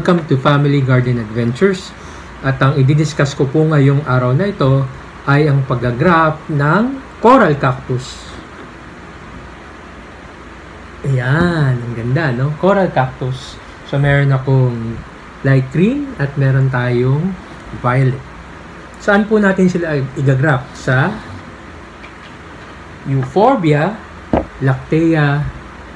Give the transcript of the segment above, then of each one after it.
Welcome to Family Garden Adventures. At ang i-discuss ko po ngayong araw na ito ay ang pag-graft ng coral cactus. Ayan, ang ganda, no? Coral cactus. So, meron akong light green at meron tayong violet. Saan po natin sila i-graft? Sa Euphorbia lactea.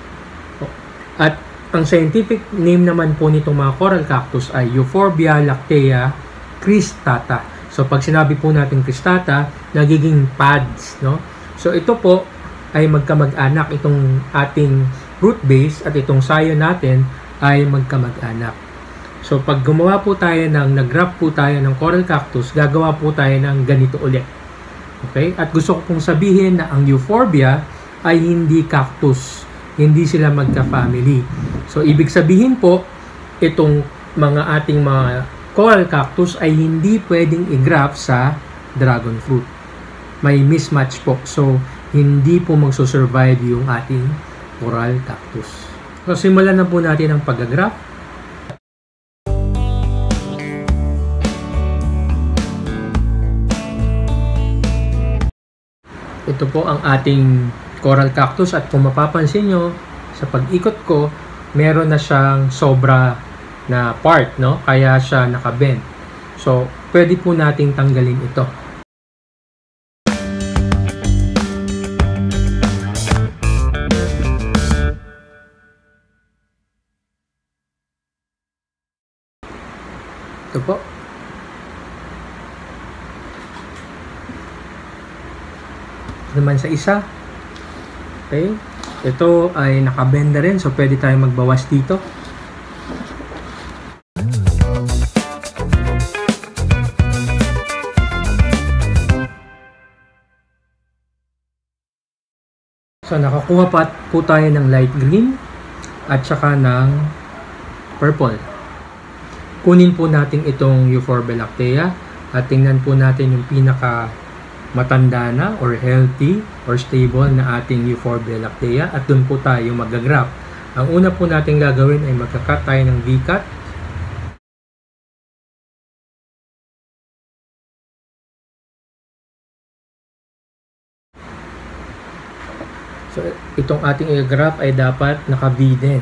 At ang scientific name naman po nitong mga coral cactus ay Euphorbia lactea cristata. So, pag sinabi po natin cristata, nagiging pads, no? So, ito po ay magkamag-anak. Itong ating root base at itong sayo natin ay magkamag-anak. So, pag gumawa po tayo nag-graft po tayo ng coral cactus, gagawa po tayo ng ganito ulit. Okay? At gusto ko pong sabihin na ang Euphorbia ay hindi cactus. Hindi sila magka-family. So, ibig sabihin po, itong mga ating mga coral cactus ay hindi pwedeng i-graft sa dragon fruit. May mismatch po. So, hindi po magsusurvive yung ating coral cactus. So, simulan na po natin ang pag-graft. Ito po ang ating coral cactus at kung mapapansin nyo sa pag-ikot ko, meron na siyang sobra na part, no? Kaya siya nakabend. So, pwede po nating tanggalin ito. Ito po. Naman sa isa. Okay. Ito ay nakabenda rin. So, pwede tayo magbawas dito. So, nakakuha pa po tayo ng light green at saka ng purple. Kunin po natin itong Euphorbia lactea at tingnan po natin yung pinaka matanda na or healthy or stable na ating Euphorbia lactea at doon po tayo mag-graft. Ang una po natin gagawin ay magka-cut tayo ng V-cut. So, itong ating i-graft ay dapat naka-V din.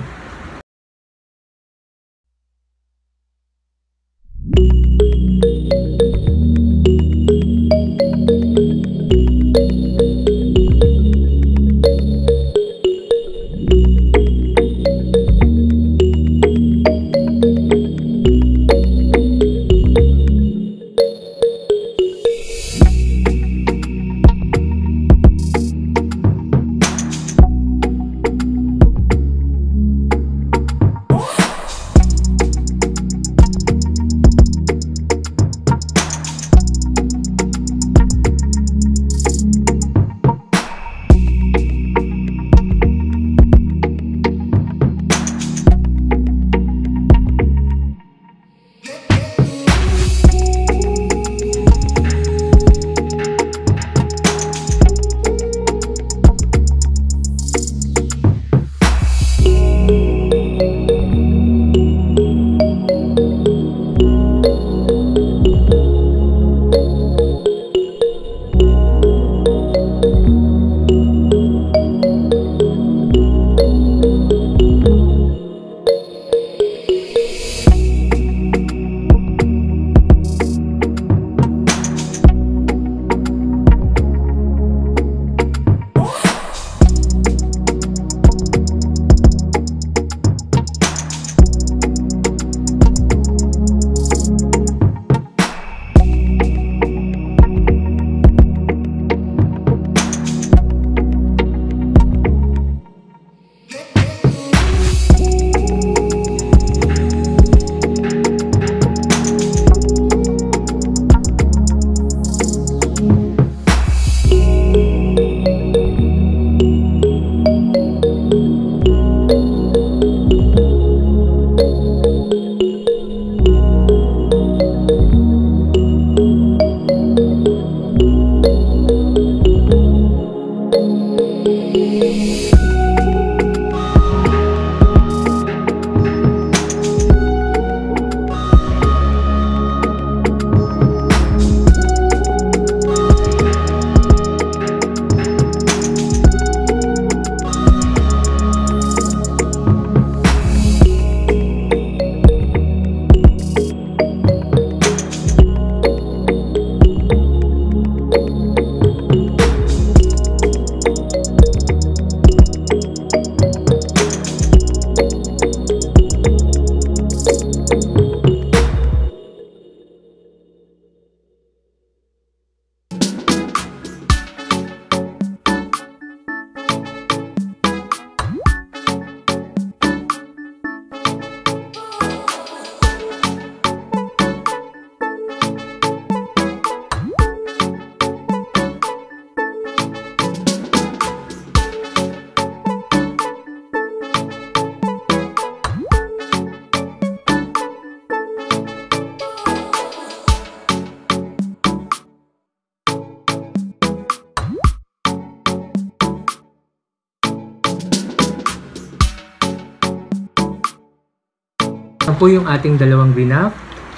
Yan po yung ating dalawang greenap.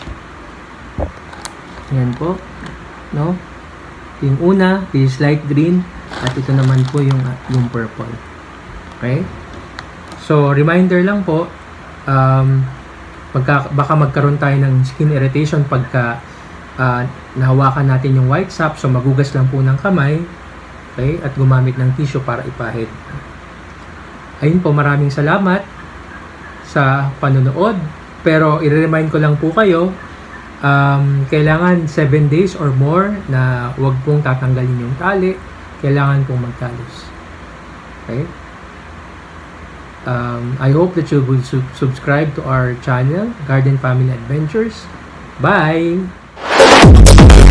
Yan po. No? Yung una is light green at ito naman po yung purple. Okay? So, reminder lang po, baka magkaroon tayo ng skin irritation pagka nahawakan natin yung white sap. So, magugas lang po ng kamay. Okay? At gumamit ng tissue para ipahid. Ayun po, maraming salamat sa panonood. Pero, i-remind ko lang po kayo, kailangan 7 days or more na wag pong tatanggalin yung tali. Kailangan pong magtalos. Okay? I hope that you will subscribe to our channel, Garden Family Adventures. Bye!